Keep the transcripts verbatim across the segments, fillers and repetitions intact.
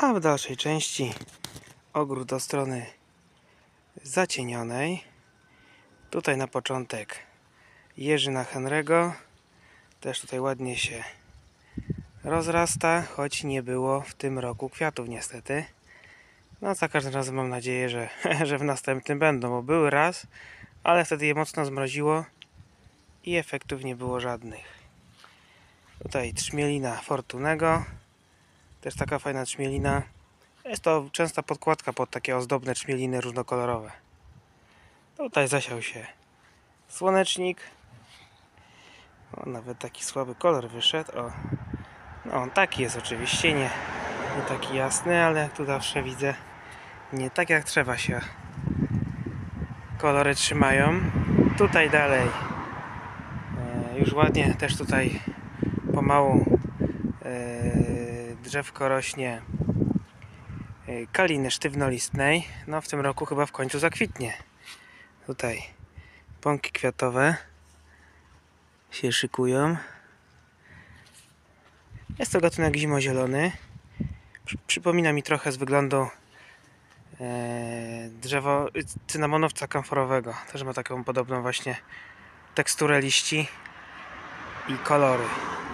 A w dalszej części ogród do strony zacienionej. Tutaj na początek jeżyna Henry'ego. Też tutaj ładnie się rozrasta, choć nie było w tym roku kwiatów niestety. No za każdym razem mam nadzieję, że, że w następnym będą, bo były raz, ale wtedy je mocno zmroziło i efektów nie było żadnych. Tutaj trzmielina Fortunego. Też taka fajna trzmielina. Jest to częsta podkładka pod takie ozdobne trzmieliny różnokolorowe. Tutaj zasiał się słonecznik. O, nawet taki słaby kolor wyszedł. O. No on taki jest oczywiście, nie, nie taki jasny, ale jak tu zawsze widzę, nie tak jak trzeba się kolory trzymają. Tutaj dalej e, już ładnie też tutaj pomału e, drzewko rośnie e, kaliny sztywnolistnej. No w tym roku chyba w końcu zakwitnie. Tutaj pąki kwiatowe się szykują. Jest to gatunek zimozielony. Przypomina mi trochę z wyglądu e, drzewo cynamonowca kamforowego. Też ma taką podobną właśnie teksturę liści i kolory.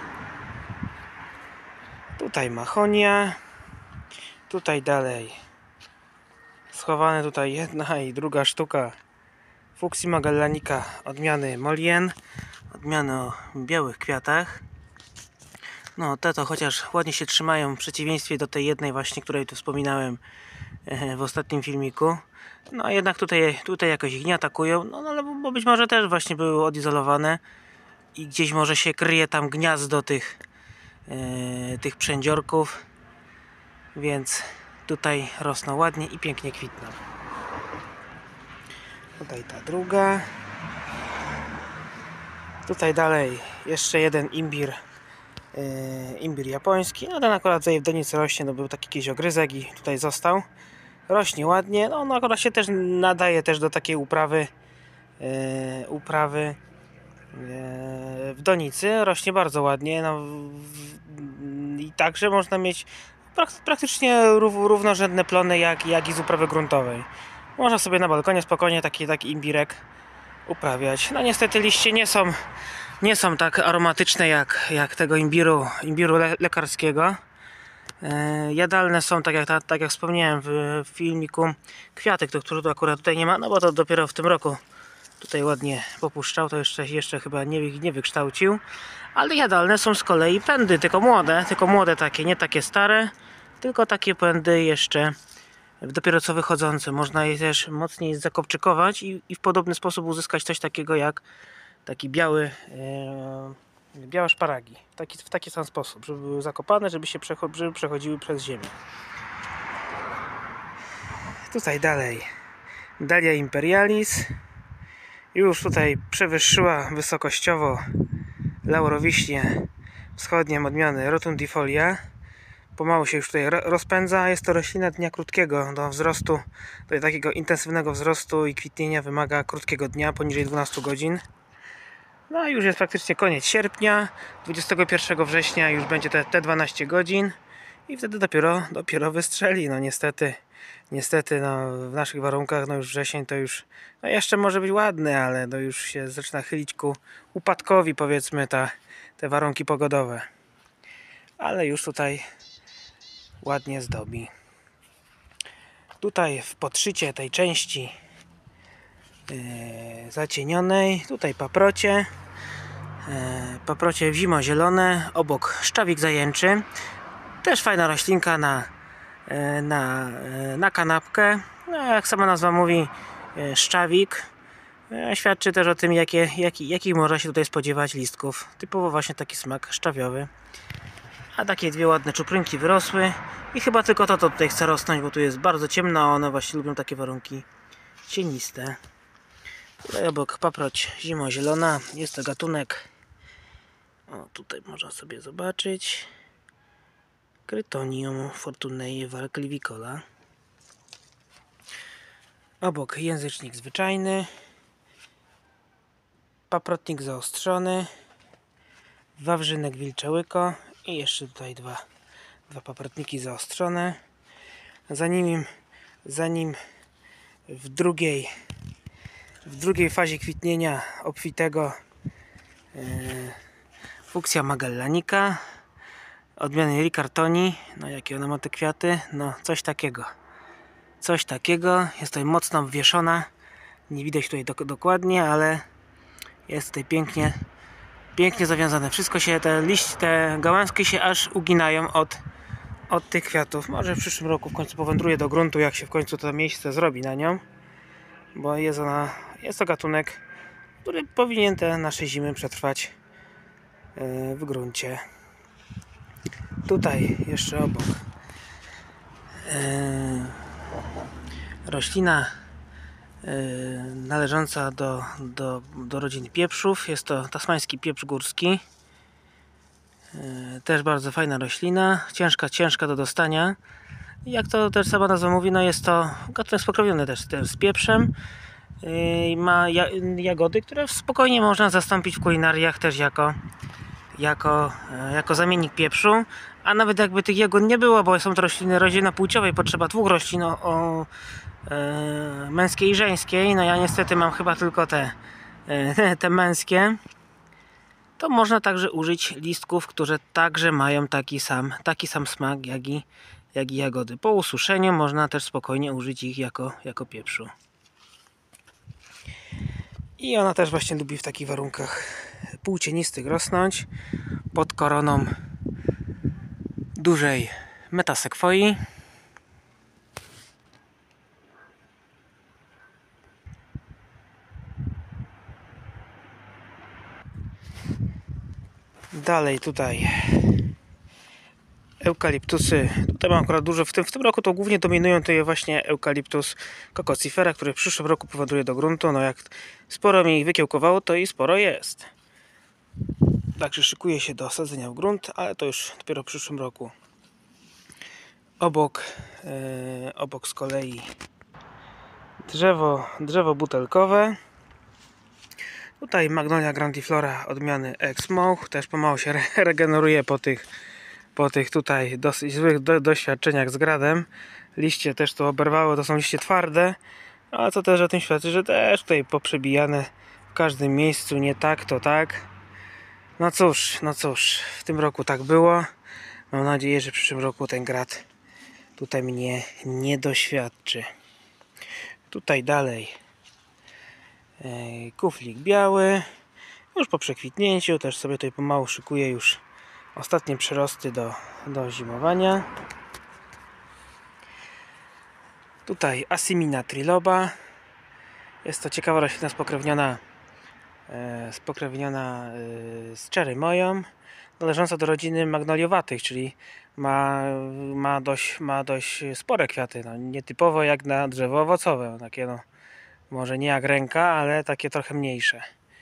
Tutaj mahonia. Tutaj dalej schowane tutaj jedna i druga sztuka Fuchsii Magellanica odmiany Molien, odmiany o białych kwiatach. No te to chociaż ładnie się trzymają w przeciwieństwie do tej jednej właśnie, której tu wspominałem w ostatnim filmiku. No jednak tutaj, tutaj jakoś ich nie atakują, no, no ale bo być może też właśnie były odizolowane i gdzieś może się kryje tam gniazdo tych, e, tych przędziorków, więc tutaj rosną ładnie i pięknie kwitną. Tutaj ta druga. Tutaj dalej jeszcze jeden imbir, yy, imbir japoński. No ten akurat tutaj w donicy rośnie, no był taki jakiś ogryzek i tutaj został. Rośnie ładnie, no, no akurat się też nadaje też do takiej uprawy yy, uprawy yy, w donicy. Rośnie bardzo ładnie, no, w, i także można mieć prak praktycznie rów, równorzędne plony jak, jak i z uprawy gruntowej. Można sobie na balkonie spokojnie taki, taki imbirek uprawiać. No niestety liście nie są, nie są tak aromatyczne jak, jak tego imbiru, imbiru le lekarskiego. E, jadalne są, tak jak, ta, tak jak wspomniałem w, w filmiku, kwiatek, to, który tu akurat tutaj nie ma, no bo to dopiero w tym roku tutaj ładnie popuszczał, to jeszcze, jeszcze chyba nie, nie wykształcił. Ale jadalne są z kolei pędy, tylko młode, tylko młode takie, nie takie stare, tylko takie pędy jeszcze dopiero co wychodzące. Można je też mocniej zakopczykować i, i w podobny sposób uzyskać coś takiego jak taki biały e, białe szparagi. W taki, w taki sam sposób, żeby były zakopane, żeby się przecho żeby przechodziły przez ziemię. Tutaj dalej Dalia Imperialis. Już tutaj przewyższyła wysokościowo laurowiśnie wschodnią odmiany Rotundifolia. Pomału się już tutaj rozpędza. Jest to roślina dnia krótkiego. Do wzrostu, do takiego intensywnego wzrostu i kwitnienia wymaga krótkiego dnia, poniżej dwunastu godzin. No i już jest praktycznie koniec sierpnia. dwudziestego pierwszego września już będzie te, te dwanaście godzin i wtedy dopiero, dopiero wystrzeli. No niestety, niestety no, w naszych warunkach no już wrzesień to już no jeszcze może być ładny, ale no już się zaczyna chylić ku upadkowi, powiedzmy, ta, te warunki pogodowe. Ale już tutaj ładnie zdobi. Tutaj w podszycie tej części yy, zacienionej, tutaj paprocie, yy, paprocie zimozielone, obok szczawik zajęczy. Też fajna roślinka na, yy, na, yy, na kanapkę. No, jak sama nazwa mówi, yy, szczawik. Yy, świadczy też o tym, jakie, jaki, jakich można się tutaj spodziewać listków. Typowo właśnie taki smak szczawiowy. A takie dwie ładne czuprynki wyrosły i chyba tylko to, to tutaj chce rosnąć, bo tu jest bardzo ciemno, a one właśnie lubią takie warunki cieniste. Tutaj obok paproć zimozielona, jest to gatunek, o tutaj można sobie zobaczyć, Crytonium fortunei valclivicola. Obok języcznik zwyczajny, paprotnik zaostrzony, wawrzynek wilczełyko i jeszcze tutaj dwa, dwa paprotniki zaostrzone. Zanim, zanim w drugiej w drugiej fazie kwitnienia obfitego yy, Fuchsia Magellanica odmiany Riccartoni. No jakie ona ma te kwiaty? No coś takiego. Coś takiego. Jest tutaj mocno obwieszona. Nie widać tutaj do, dokładnie, ale jest tutaj pięknie pięknie zawiązane. Wszystko się, te liście, te gałązki się aż uginają od, od tych kwiatów. Może w przyszłym roku w końcu powędruje do gruntu, jak się w końcu to miejsce zrobi na nią. Bo jest ona, jest to gatunek, który powinien te nasze zimy przetrwać w gruncie. Tutaj jeszcze obok roślina należąca do, do, do rodziny pieprzów. Jest to tasmański pieprz górski. Też bardzo fajna roślina, ciężka, ciężka do dostania. Jak to też sama nazwa mówi, no jest to gatunek spokrewniony też, też z pieprzem. Yy, ma jagody, które spokojnie można zastąpić w kulinariach też jako, jako, jako zamiennik pieprzu. A nawet jakby tych jagód nie było, bo są to rośliny rodzinopłciowej, potrzeba dwóch roślin o, o e, męskiej i żeńskiej. No ja niestety mam chyba tylko te, e, te męskie. To można także użyć listków, które także mają taki sam, taki sam smak jak i, jak i jagody. Po ususzeniu można też spokojnie użyć ich jako, jako pieprzu. I ona też właśnie lubi w takich warunkach półcienistych rosnąć pod koroną dużej metasekwoi. Dalej tutaj eukaliptusy. Tutaj mam akurat dużo, w tym, w tym roku to głównie dominują to je właśnie eukaliptus coccyfera, który w przyszłym roku powędruje do gruntu. No jak sporo mi ich wykiełkowało, to i sporo jest. Także szykuje się do sadzenia w grunt, ale to już dopiero w przyszłym roku. Obok, yy, obok z kolei drzewo, drzewo butelkowe. Tutaj Magnolia grandiflora odmiany Exmoch. Też pomału się re regeneruje po tych po tych tutaj dosyć złych do, doświadczeniach z gradem. Liście też tu oberwały, to są liście twarde, a co też o tym świadczy, że też tutaj poprzebijane w każdym miejscu, nie tak to tak. No cóż, no cóż, w tym roku tak było. Mam nadzieję, że w przyszłym roku ten grad tutaj mnie nie doświadczy. Tutaj dalej e, kuflik biały, już po przekwitnięciu, też sobie tutaj pomału szykuje już ostatnie przyrosty do, do zimowania. Tutaj Asimina triloba. Jest to ciekawa roślina spokrewniona, e, spokrewniona e, z czerymoją, należąca do rodziny magnoliowatych, czyli ma, ma, dość, ma dość spore kwiaty. No, nietypowo jak na drzewo owocowe. Takie no, może nie jak ręka, ale takie trochę mniejsze.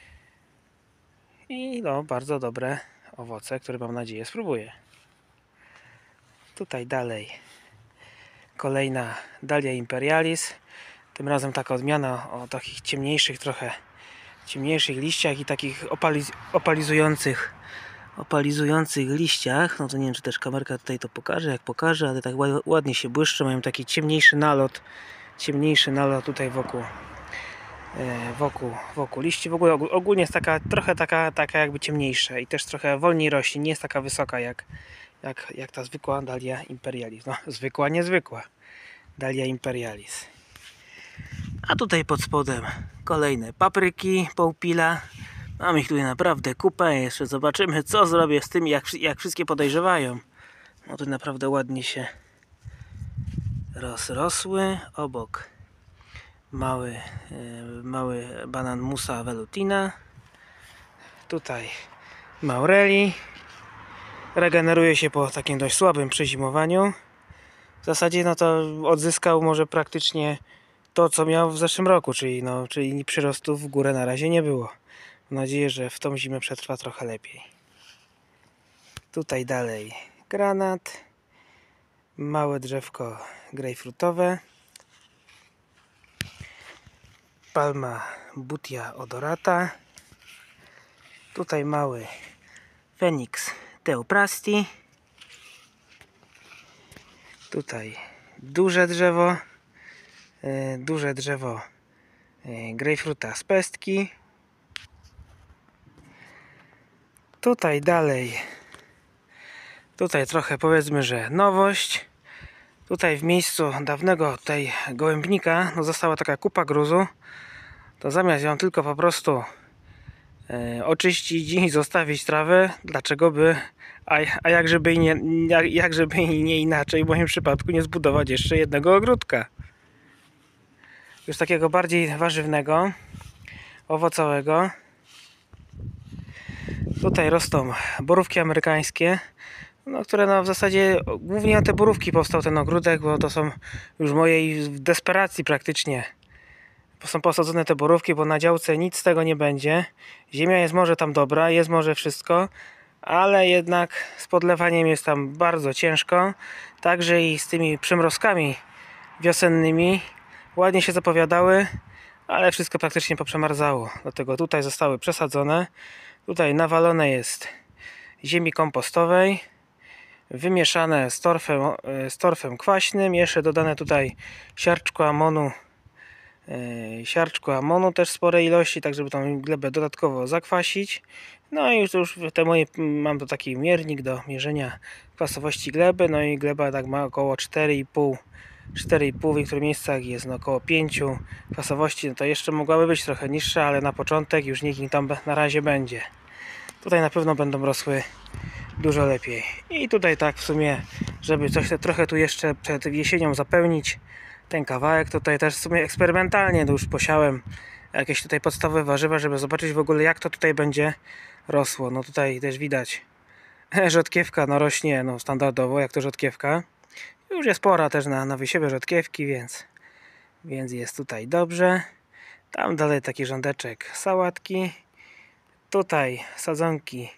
I no, bardzo dobre owoce, które mam nadzieję spróbuję. Tutaj dalej kolejna Dalia imperialis. Tym razem taka odmiana o takich ciemniejszych trochę ciemniejszych liściach i takich opaliz opalizujących opalizujących liściach. No to nie wiem, czy też kamerka tutaj to pokaże. Jak pokaże, ale tak ładnie się błyszczą. Mają taki ciemniejszy nalot ciemniejszy nalot tutaj wokół wokół, wokół liści. W ogóle ogólnie jest taka trochę taka, taka jakby ciemniejsza i też trochę wolniej rośnie, nie jest taka wysoka jak, jak, jak ta zwykła Dalia imperialis. No zwykła, niezwykła Dalia imperialis. A tutaj pod spodem kolejne papryki Poupila. Mam ich tutaj naprawdę kupę. Jeszcze zobaczymy, co zrobię z tym, jak, jak wszystkie podejrzewają. No to naprawdę ładnie się rozrosły. Obok mały, mały banan Musa velutina. Tutaj Maureli. Regeneruje się po takim dość słabym przezimowaniu. W zasadzie no to odzyskał może praktycznie to, co miał w zeszłym roku, czyli, no, czyli przyrostów w górę na razie nie było. Mam nadzieję, że w tą zimę przetrwa trochę lepiej. Tutaj dalej granat. Małe drzewko grejpfrutowe. Palma Butia odorata. Tutaj mały Phoenix Theophrasti. Tutaj duże drzewo, duże drzewo grejpfruta z pestki. Tutaj dalej, tutaj trochę powiedzmy, że nowość. Tutaj w miejscu dawnego tutaj gołębnika no została taka kupa gruzu. To zamiast ją tylko po prostu e, oczyścić i zostawić trawę, dlaczego by, a, a jak żeby i nie, jak, jak żeby i nie inaczej w moim przypadku nie zbudować jeszcze jednego ogródka. Już takiego bardziej warzywnego, owocowego. Tutaj rosną borówki amerykańskie, no, które no w zasadzie głównie na te borówki powstał ten ogródek, bo to są już mojej w desperacji praktycznie. Są posadzone te borówki, bo na działce nic z tego nie będzie. Ziemia jest może tam dobra, jest może wszystko, ale jednak z podlewaniem jest tam bardzo ciężko. Także i z tymi przymrozkami wiosennymi ładnie się zapowiadały, ale wszystko praktycznie poprzemarzało. Dlatego tutaj zostały przesadzone. Tutaj nawalone jest ziemi kompostowej, wymieszane z torfem, z torfem kwaśnym, jeszcze dodane tutaj siarczku amonu, yy, siarczku amonu też sporej ilości, tak żeby tą glebę dodatkowo zakwasić. No i już, już te moje, mam tu taki miernik do mierzenia kwasowości gleby, no i gleba tak ma około cztery i pół, cztery i pół, w niektórych miejscach jest no około pięć kwasowości, no to jeszcze mogłaby być trochę niższa, ale na początek już niech tam na razie będzie. Tutaj na pewno będą rosły dużo lepiej. I tutaj tak w sumie, żeby coś trochę tu jeszcze przed jesienią zapełnić ten kawałek, tutaj też w sumie eksperymentalnie już posiałem jakieś tutaj podstawowe warzywa, żeby zobaczyć w ogóle jak to tutaj będzie rosło. No tutaj też widać rzodkiewka no rośnie no standardowo, jak to rzodkiewka. Już jest pora też na, na wysiewy rzodkiewki, więc, więc jest tutaj dobrze. Tam dalej taki rządeczek sałatki. Tutaj sadzonki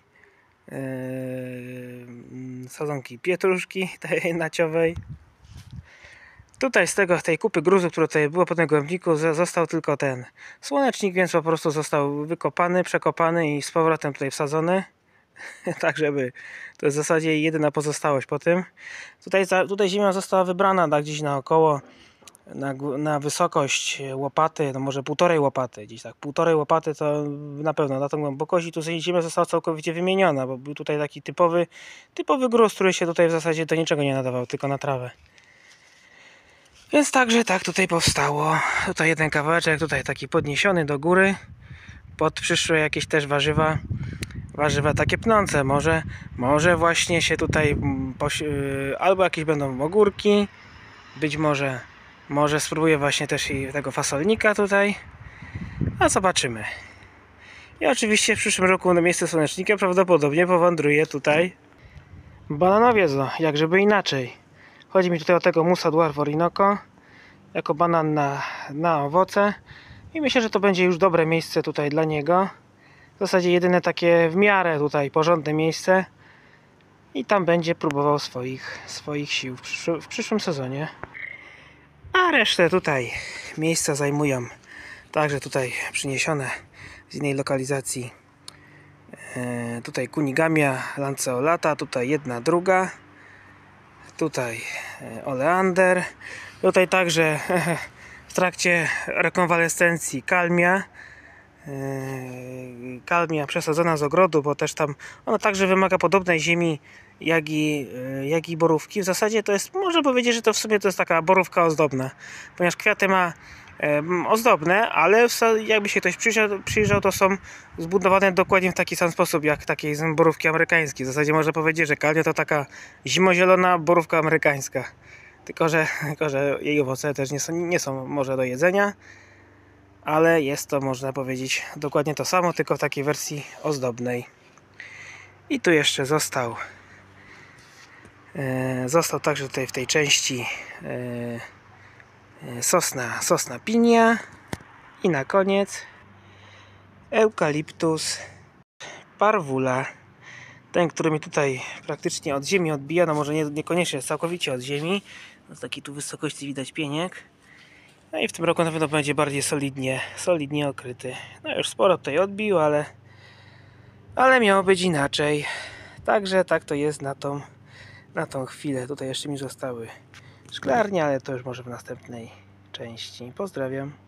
Yy, sadzonki pietruszki tej naciowej. Tutaj z tego, tej kupy gruzu, która tutaj była po tym gołębniku, został tylko ten słonecznik, więc po prostu został wykopany, przekopany i z powrotem tutaj wsadzony. Tak żeby to jest w zasadzie jedyna pozostałość po tym. Tutaj, tutaj ziemia została wybrana tak gdzieś naokoło na, na wysokość łopaty, no może półtorej łopaty, gdzieś tak, półtorej łopaty to na pewno na tą głębokości. Tu ziemia została całkowicie wymieniona, bo był tutaj taki typowy, typowy gruz, który się tutaj w zasadzie do niczego nie nadawał, tylko na trawę. Więc także tak tutaj powstało. Tutaj jeden kawałeczek, tutaj taki podniesiony do góry, pod przyszłe jakieś też warzywa, warzywa takie pnące, może, może właśnie się tutaj albo jakieś będą ogórki, być może Może spróbuję właśnie też i tego fasolnika tutaj. A zobaczymy. I oczywiście w przyszłym roku na miejsce słonecznika prawdopodobnie powędruje tutaj bananowiec, no, jak żeby inaczej. Chodzi mi tutaj o tego Musa Dwarf Orinoco jako banan na, na owoce. I myślę, że to będzie już dobre miejsce tutaj dla niego. W zasadzie jedyne takie w miarę tutaj porządne miejsce. I tam będzie próbował swoich, swoich sił w, przyszły, w przyszłym sezonie. A resztę tutaj miejsca zajmują także tutaj przyniesione z innej lokalizacji e, tutaj Kunigamia lanceolata, tutaj jedna, druga, tutaj e, oleander, tutaj także e, w trakcie rekonwalescencji kalmia, e, kalmia przesadzona z ogrodu, bo też tam ona także wymaga podobnej ziemi jak i, jak i borówki. W zasadzie to jest, można powiedzieć, że to w sumie to jest taka borówka ozdobna, ponieważ kwiaty ma e, ozdobne, ale jakby się ktoś przyjrzał, przyjrzał, to są zbudowane dokładnie w taki sam sposób jak takie borówki amerykańskie. W zasadzie można powiedzieć, że kalmia to taka zimozielona borówka amerykańska, tylko że, tylko że jej owoce też nie są, nie są może do jedzenia, ale jest to, można powiedzieć, dokładnie to samo, tylko w takiej wersji ozdobnej. I tu jeszcze został Został także tutaj w tej części sosna, sosna pinia i na koniec eukaliptus parvula. Ten, który mi tutaj praktycznie od ziemi odbija, no może nie, niekoniecznie całkowicie od ziemi. Z takiej tu wysokości widać pieniek. No i w tym roku na pewno będzie bardziej solidnie, solidnie okryty. No już sporo tutaj odbił, ale, ale miało być inaczej. Także tak to jest na tą Na tą chwilę. Tutaj jeszcze mi zostały szklarni, ale to już może w następnej części. Pozdrawiam.